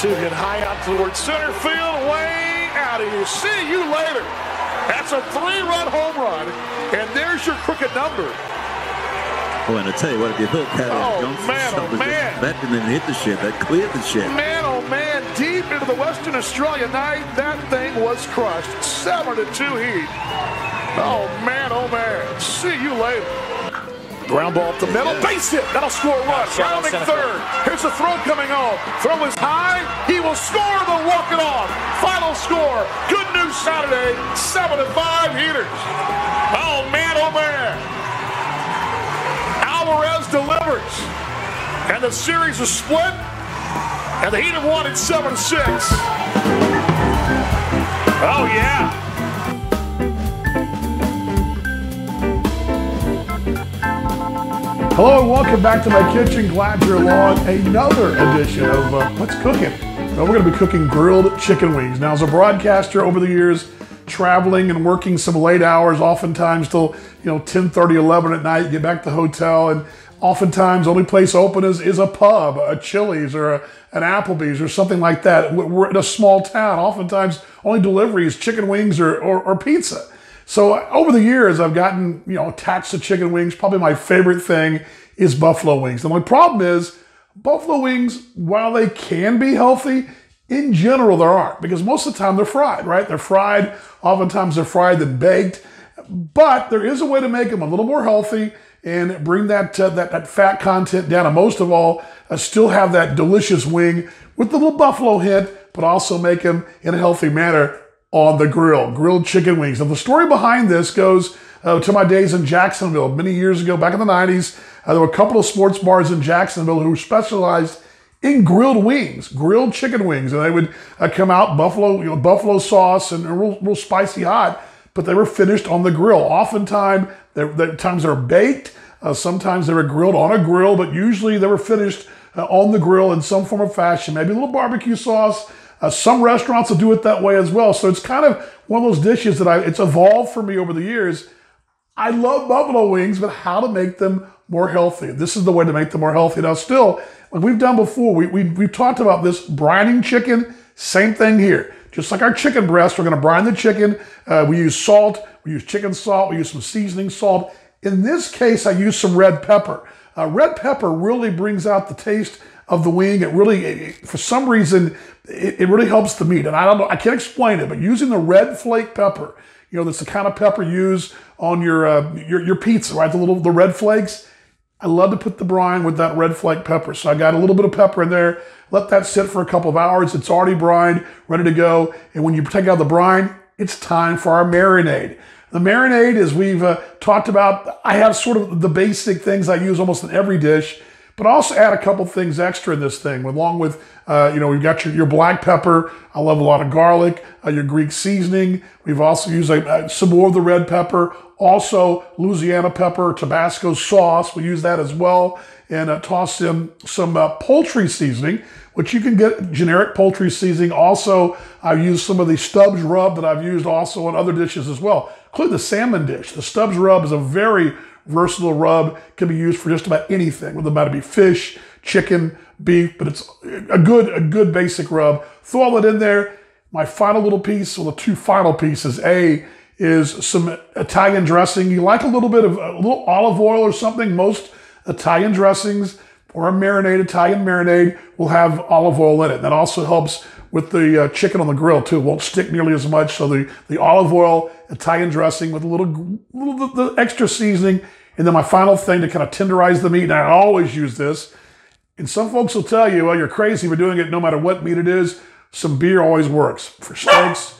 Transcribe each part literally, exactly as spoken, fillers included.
two hit high out towards center field, way out of here. See you later. That's a three-run home run, and there's your crooked number. Oh, and I tell you what, if you look at it, oh, Johnson, man, oh, man. that didn't even hit the shed, that cleared the shed. Man, oh, man, deep into the Western Australia night, that thing was crushed. seven to two heat. Oh, man, oh, man. See you later. Ground ball up the middle, base hit, that'll score a run. Rounding third, here's a throw coming on. Throw is high, he will score, they'll walk it off. Final score, Good News Saturday, seven to five heaters. Oh man, oh man. Alvarez delivers, and the series is split, and the Heat have won at seven to six. Oh yeah. Hello and welcome back to my kitchen. Glad you're along. Another edition of uh, What's Cooking. Well, we're going to be cooking grilled chicken wings. Now, as a broadcaster over the years, traveling and working some late hours, oftentimes till you know ten thirty, eleven at night, get back to the hotel, and oftentimes the only place open is, is a pub, a Chili's or a, an Applebee's or something like that. We're in a small town. Oftentimes, only delivery is chicken wings or, or, or pizza. So over the years, I've gotten, you know, attached to chicken wings. Probably my favorite thing is buffalo wings. And my problem is buffalo wings, while they can be healthy, in general, there aren't, because most of the time they're fried, right? They're fried. Oftentimes they're fried then baked. But there is a way to make them a little more healthy and bring that, uh, that, that fat content down. And most of all, uh, still have that delicious wing with the little buffalo hint, but also make them in a healthy manner on the grill, grilled chicken wings. Now, the story behind this goes uh, to my days in Jacksonville. Many years ago, back in the nineties, uh, there were a couple of sports bars in Jacksonville who specialized in grilled wings, grilled chicken wings. And they would uh, come out buffalo, you know, buffalo sauce and real, real spicy hot, but they were finished on the grill. Oftentimes, they're, times they're baked. Uh, sometimes they were grilled on a grill, but usually they were finished uh, on the grill in some form or fashion. Maybe a little barbecue sauce. Uh, some restaurants will do it that way as well. So it's kind of one of those dishes that I, it's evolved for me over the years. I love buffalo wings, but how to make them more healthy. This is the way to make them more healthy. Now still, like we've done before, we, we, we've talked about this brining chicken, same thing here. Just like our chicken breast, we're gonna brine the chicken. Uh, we use salt, we use chicken salt, we use some seasoning salt. In this case, I use some red pepper. Uh, red pepper really brings out the taste of the wing. It really, it, for some reason, it, it really helps the meat. And I don't know, I can't explain it, but using the red flake pepper, you know, that's the kind of pepper used on your, uh, your, your pizza, right? The little, the red flakes. I love to put the brine with that red flake pepper. So I got a little bit of pepper in there, let that sit for a couple of hours. It's already brined, ready to go. And when you take out the brine, it's time for our marinade. The marinade, as we've uh, talked about, I have sort of the basic things I use almost in every dish, but also add a couple things extra in this thing, along with, uh, you know, we've got your, your black pepper. I love a lot of garlic, uh, your Greek seasoning. We've also used uh, some more of the red pepper, also Louisiana pepper, Tabasco sauce. We use that as well. And uh, toss in some uh, poultry seasoning, which you can get generic poultry seasoning. Also, I've used some of the Stubbs rub that I've used also on other dishes as well, including the salmon dish. The Stubbs rub is a very versatile rub, can be used for just about anything, whether it be fish, chicken, beef, but it's a good, a good basic rub. Throw all that in there. My final little piece, or the two final pieces, A, is some Italian dressing. You like a little bit of a little olive oil or something. Most Italian dressings or a marinade, Italian marinade, will have olive oil in it. That also helps with the uh, chicken on the grill too. It won't stick nearly as much. So the, the olive oil, Italian dressing with a little, little the extra seasoning. And then my final thing to kind of tenderize the meat, and I always use this, and some folks will tell you, well, you're crazy for doing it no matter what meat it is. Some beer always works. For steaks,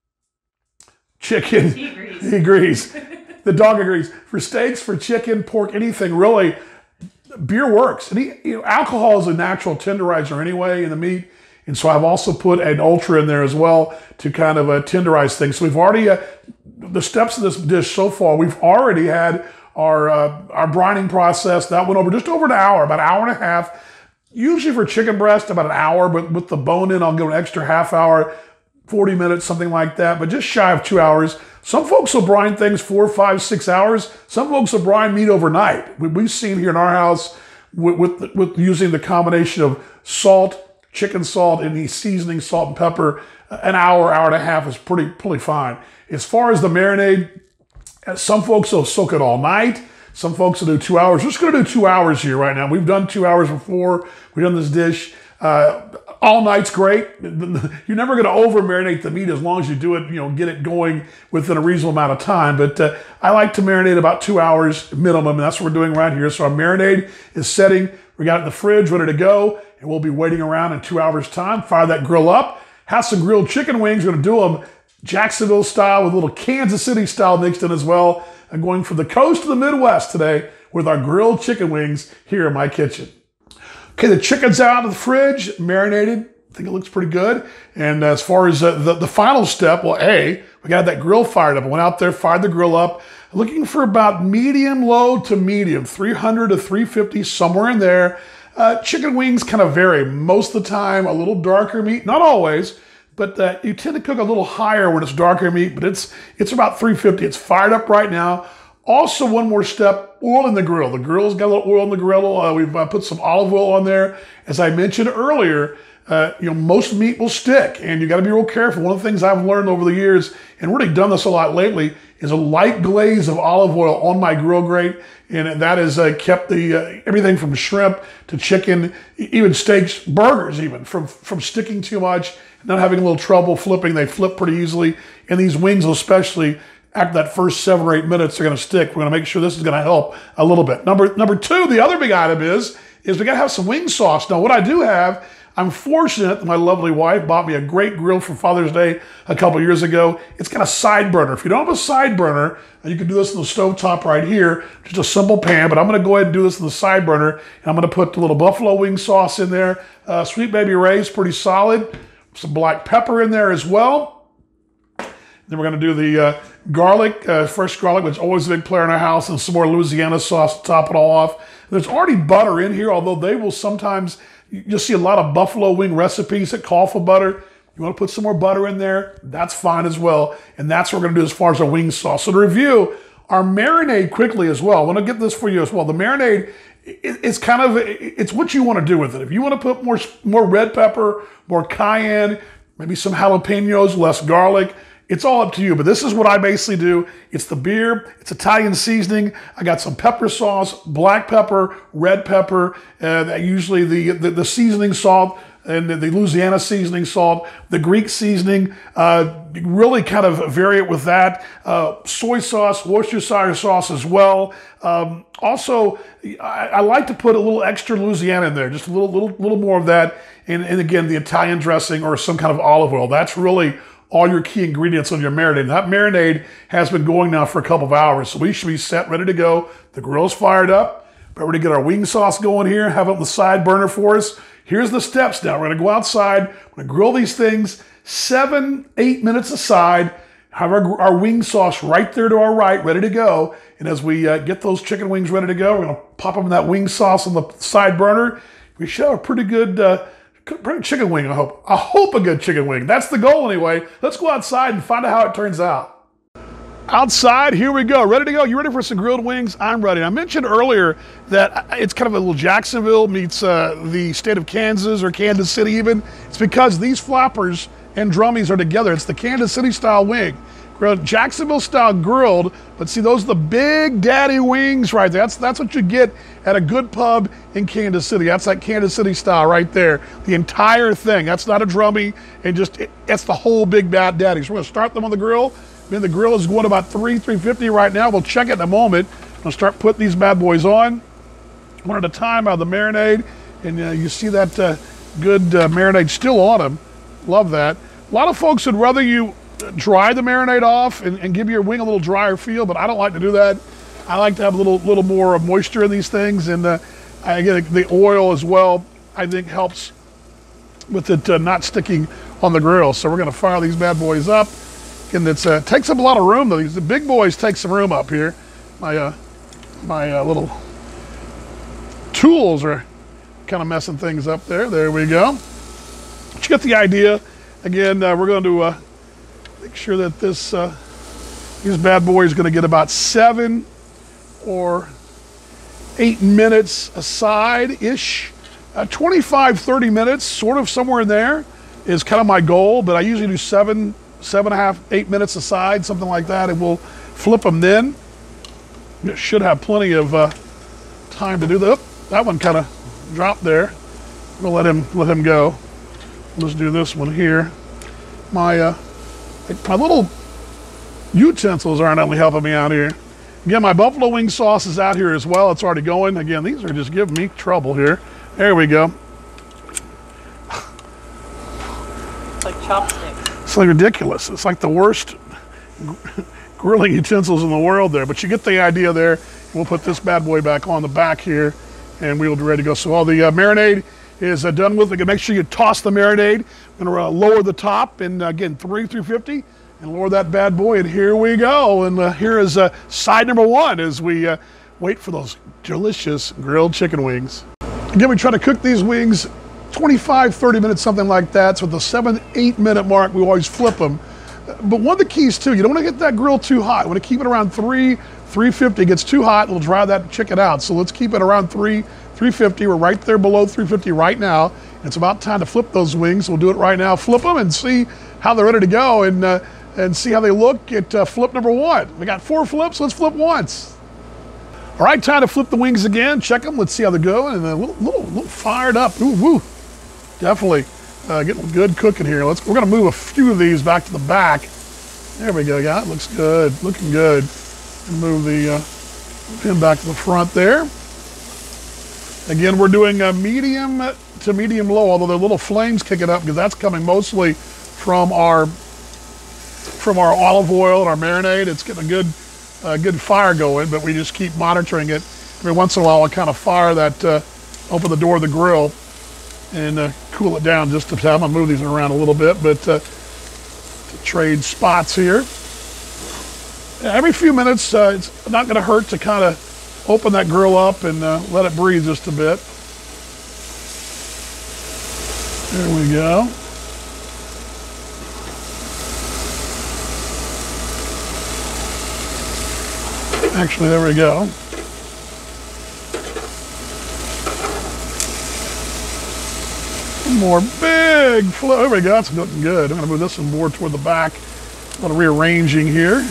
chicken, he agrees. He agrees. The dog agrees. For steaks, for chicken, pork, anything really, beer works. And he, you know, alcohol is a natural tenderizer anyway in the meat. And so I've also put an ultra in there as well to kind of uh, tenderize things. So we've already, uh, the steps of this dish so far, we've already had our, uh, our brining process. That went over just over an hour, about an hour and a half. Usually for chicken breast, about an hour, but with the bone in, I'll go an extra half hour, forty minutes, something like that, but just shy of two hours. Some folks will brine things four, five, six hours. Some folks will brine meat overnight. We've seen here in our house with, with, with using the combination of salt, chicken salt and the seasoning, salt and pepper, an hour, hour and a half is pretty, pretty fine. As far as the marinade, some folks will soak it all night. Some folks will do two hours. We're just going to do two hours here right now. We've done two hours before. We've done this dish. Uh, all night's great. You're never going to over marinate the meat as long as you do it, you know, get it going within a reasonable amount of time. But uh, I like to marinate about two hours minimum, and that's what we're doing around here. So our marinade is setting. We got it in the fridge, ready to go, and we'll be waiting around in two hours' time. Fire that grill up. Have some grilled chicken wings. We're going to do them Jacksonville style with a little Kansas City style mixed in as well. I'm going from the coast to the Midwest today with our grilled chicken wings here in my kitchen. Okay, the chicken's out of the fridge, marinated. I think it looks pretty good. And as far as uh, the, the final step, well, A, we got that grill fired up. I went out there, fired the grill up, looking for about medium low to medium, three hundred to three fifty, somewhere in there. Uh, chicken wings kind of vary. Most of the time, a little darker meat, not always, but uh, you tend to cook a little higher when it's darker meat, but it's, it's about three fifty. It's fired up right now. Also, one more step, oil in the grill. The grill's got a little oil in the grill. Uh, we've uh, put some olive oil on there. As I mentioned earlier, uh, you know, most meat will stick, and you got to be real careful. One of the things I've learned over the years, and really done this a lot lately, is a light glaze of olive oil on my grill grate, and that has uh, kept the uh, everything from shrimp to chicken, even steaks, burgers, even from from sticking too much, not having a little trouble flipping. They flip pretty easily, and these wings especially, after that first seven or eight minutes, they're going to stick. We're going to make sure this is going to help a little bit. Number number two, the other big item is, is we got to have some wing sauce. Now, what I do have, I'm fortunate that my lovely wife bought me a great grill for Father's Day a couple years ago. It's got a side burner. If you don't have a side burner, you can do this in the stovetop right here, just a simple pan, but I'm going to go ahead and do this in the side burner. And I'm going to put the little buffalo wing sauce in there. Uh, Sweet Baby Ray's pretty solid. Some black pepper in there as well. Then we're going to do the uh, garlic, uh, fresh garlic, which is always a big player in our house, and some more Louisiana sauce to top it all off. There's already butter in here, although they will sometimes, you'll see a lot of buffalo wing recipes that call for butter. You want to put some more butter in there, that's fine as well. And that's what we're going to do as far as our wing sauce. So to review, our marinade quickly as well. I want to get this for you as well. The marinade, it's kind of, it's what you want to do with it. If you want to put more, more red pepper, more cayenne, maybe some jalapenos, less garlic, it's all up to you, but this is what I basically do. It's the beer, it's Italian seasoning. I got some pepper sauce, black pepper, red pepper, uh, usually the, the, the seasoning salt, and the, the Louisiana seasoning salt, the Greek seasoning, uh, really kind of vary it with that. Uh, soy sauce, Worcestershire sauce as well. Um, also, I, I like to put a little extra Louisiana in there, just a little, little, little more of that. And, and again, the Italian dressing or some kind of olive oil. That's really all your key ingredients on your marinade. And that marinade has been going now for a couple of hours, so we should be set, ready to go. The grill's fired up. We're ready to get our wing sauce going here, have it on the side burner for us. Here's the steps now. We're gonna go outside, we're gonna grill these things, seven, eight minutes aside, have our, our wing sauce right there to our right, ready to go. And as we uh, get those chicken wings ready to go, we're gonna pop them in that wing sauce on the side burner. We should have a pretty good, uh, pretty chicken wing, I hope. I hope a good chicken wing. That's the goal anyway. Let's go outside and find out how it turns out. Outside, here we go. Ready to go. You ready for some grilled wings? I'm ready. I mentioned earlier that it's kind of a little Jacksonville meets uh, the state of Kansas or Kansas City even. It's because these flappers and drummies are together. It's the Kansas City style wing. Grilled, Jacksonville style grilled, but see, those are the big daddy wings right there. That's, that's what you get at a good pub in Kansas City. That's that Kansas City style right there. The entire thing. That's not a drummy, and just, it, that's the whole big bad daddy. So we're gonna start them on the grill. Then the grill is going about three, three fifty right now. We'll check it in a moment. I'm gonna start putting these bad boys on, one at a time out of the marinade. And uh, you see that uh, good uh, marinade still on them. Love that. A lot of folks would rather you dry the marinade off and, and give your wing a little drier feel, but I don't like to do that. I like to have a little little more moisture in these things, and uh, I get the oil as well, I think helps with it uh, not sticking on the grill. So we're gonna fire these bad boys up. And it uh, takes up a lot of room though. These the big boys take some room up here. My uh, my uh, little tools are kind of messing things up there. There we go. But you get the idea. Again, uh, we're going to uh, make sure that this uh, these bad boys are going to get about seven or eight minutes aside ish Uh, twenty-five, thirty minutes, sort of somewhere in there, is kind of my goal, but I usually do seven, seven and a half, eight minutes aside, something like that, and we'll flip them then. You should have plenty of uh, time to do that. That one kind of dropped there. We'll let him let him go. Let's do this one here. My uh, my little utensils aren't only helping me out here. Again, my buffalo wing sauce is out here as well. It's already going. Again, these are just giving me trouble here. There we go. It's like chopsticks. It's like ridiculous. It's like the worst grilling utensils in the world there. But you get the idea there. We'll put this bad boy back on the back here, and we'll be ready to go. So all the uh, marinade is uh, done with. Again, make sure you toss the marinade. I'm going to uh, lower the top, and uh, again, three, three fifty, and lower that bad boy, and here we go. And uh, here is uh, side number one as we uh, wait for those delicious grilled chicken wings. Again, we try to cook these wings twenty-five, thirty minutes, something like that. So at the seven, eight minute mark, we always flip them. But one of the keys too, you don't want to get that grill too hot. You want to keep it around three, three fifty. It gets too hot, it'll dry that chicken out. So let's keep it around three, three fifty. We're right there below three fifty right now. It's about time to flip those wings. We'll do it right now. Flip them and see how they're ready to go, and uh, and see how they look at uh, flip number one. We got four flips, let's flip once. All right, time to flip the wings again. Check them, let's see how they're going. And a little, little, little fired up. Ooh, woo. Definitely uh, getting good cooking here. Let's, we're gonna move a few of these back to the back. There we go, yeah, it looks good, looking good. And move the uh, pin back to the front there. Again, we're doing a medium to medium low, although the little flames kicking up because that's coming mostly from our from our olive oil and our marinade. It's getting a good uh, good fire going, but we just keep monitoring it. Every once in a while, I'll kind of fire that, uh, open the door of the grill and uh, cool it down just a time. I'm gonna move these around a little bit, but uh, to trade spots here. Yeah, every few minutes, uh, it's not gonna hurt to kind of open that grill up and uh, let it breathe just a bit. There we go. Actually, there we go. One more big flow. There we go. That's looking good. I'm going to move this one more toward the back. A little rearranging here.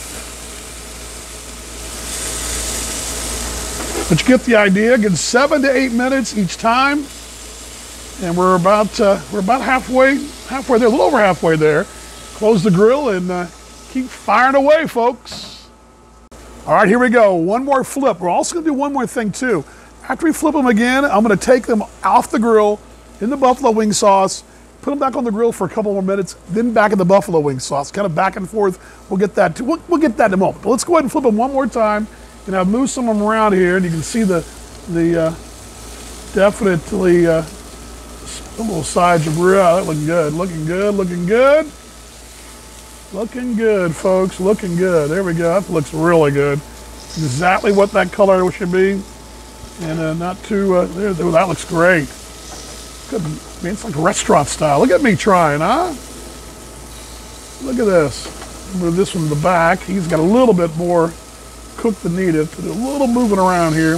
But you get the idea. Again, seven to eight minutes each time, and we're about uh, we're about halfway halfway there, a little over halfway there. Close the grill and uh, keep firing away, folks. All right, here we go. One more flip. We're also gonna do one more thing too. After we flip them again, I'm gonna take them off the grill in the buffalo wing sauce, put them back on the grill for a couple more minutes, then back in the buffalo wing sauce, kind of back and forth. We'll get that. To, we'll, we'll get that in a moment. But let's go ahead and flip them one more time. And I've moved some of them around here, and you can see the the uh, definitely uh, the little sides of grill. That looking good. Looking good. Looking good. Looking good, folks, looking good. There we go, that looks really good. Exactly what that color should be. And uh, not too, uh, there, there, that looks great. Good, I mean, it's like restaurant style. Look at me trying, huh? Look at this. Move this one to the back. He's got a little bit more cooked than needed. Put a little moving around here.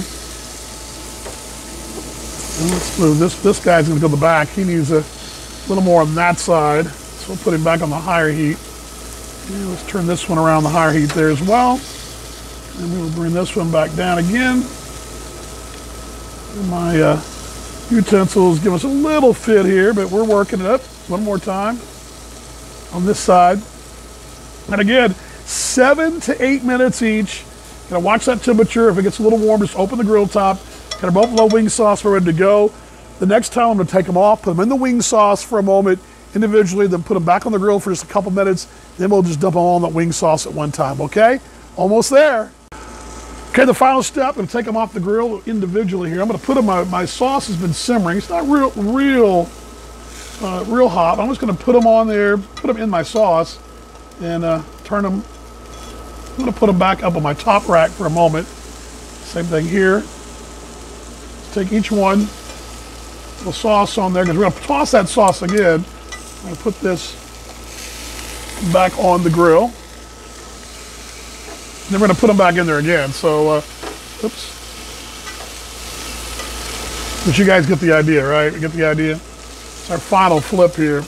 And let's move this, this guy's gonna go to the back. He needs a little more on that side. So we'll put him back on the higher heat. Yeah, let's turn this one around the higher heat there as well. And we will bring this one back down again. And my uh, utensils give us a little fit here, but we're working it up one more time on this side. And again, seven to eight minutes each. Gotta watch that temperature. If it gets a little warm, just open the grill top. Got our buffalo wing sauce, we're ready to go. The next time I'm gonna take them off, put them in the wing sauce for a moment individually, then put them back on the grill for just a couple minutes. Then we'll just dump them all in that wing sauce at one time, okay? Almost there. Okay, the final step, I'm gonna take them off the grill individually here. I'm gonna put them, my, my sauce has been simmering. It's not real, real, uh, real hot. I'm just gonna put them on there, put them in my sauce, and uh, turn them. I'm gonna put them back up on my top rack for a moment. Same thing here. Let's take each one, the sauce on there, because we're gonna toss that sauce again. I'm gonna put this back on the grill. Then we're gonna put them back in there again. So, uh, oops. But you guys get the idea, right? You get the idea? It's our final flip here.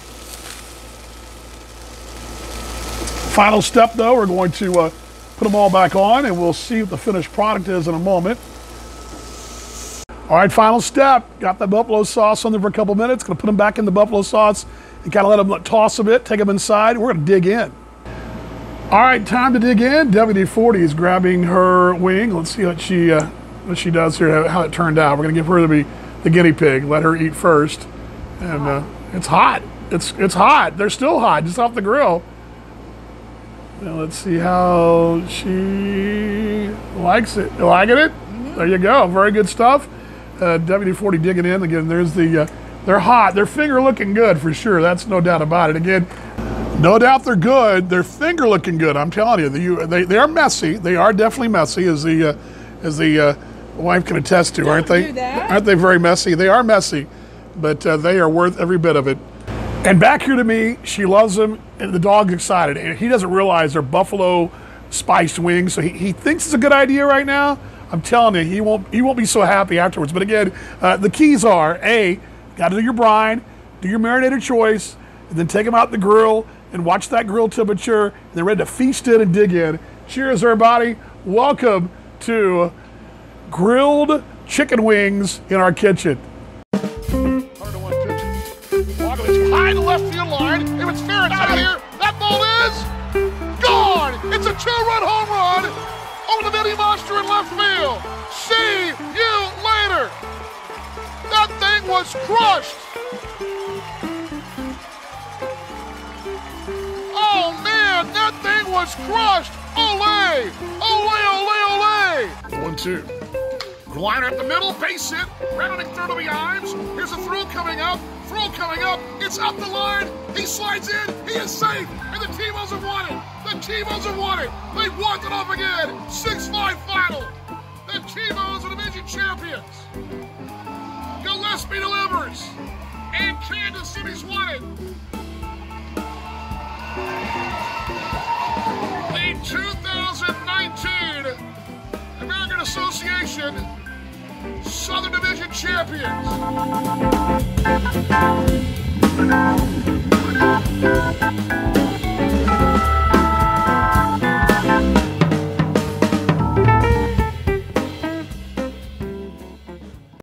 Final step, though, we're going to uh, put them all back on, and we'll see what the finished product is in a moment. All right, final step. Got the buffalo sauce on there for a couple minutes. Going to put them back in the buffalo sauce and kind of let them toss a bit, take them inside. We're going to dig in. All right, time to dig in. W D forty is grabbing her wing. Let's see what she uh, what she does here, how it turned out. We're going to give her the, the guinea pig, let her eat first. And uh, it's hot. It's, it's hot. They're still hot, just off the grill. Now let's see how she likes it. You liking it? Mm-hmm. There you go. Very good stuff. Uh, W D forty digging in. Again, there's the, uh, they're hot. Their finger looking good for sure. That's no doubt about it. Again, no doubt they're good. Their finger looking good. I'm telling you, the, they, they are messy. They are definitely messy, as the, uh, as the uh, wife can attest to, Don't aren't they? do that. Aren't they very messy? They are messy, but uh, they are worth every bit of it. And back here to me, she loves them, and the dog's excited. And he doesn't realize they're buffalo spiced wings, so he, he thinks it's a good idea right now. I'm telling you, he won't he won't be so happy afterwards. But again, uh, the keys are, A, got to do your brine, do your marinated choice, and then take them out the grill and watch that grill temperature, and then ready to feast in and dig in. Cheers, everybody. Welcome to grilled chicken wings in our kitchen. High to left field line. If it's fair, it's out of here. That ball is gone. It's a two-run home run over the mini monster in left field. See you later. That thing was crushed. Oh man, that thing was crushed. Ole, ole, ole, ole. One, two. Liner up the middle, base hit, rounding third of the arms. Here's a throw coming up, throw coming up. It's up the line. He slides in. He is safe. And the T-Bows have won it. The T-Bows have won it. They've walked it off again. six five final. The T-Bows are division champions. Gillespie delivers. And Kansas City's won it. The two thousand nineteen American Association Southern Division champions.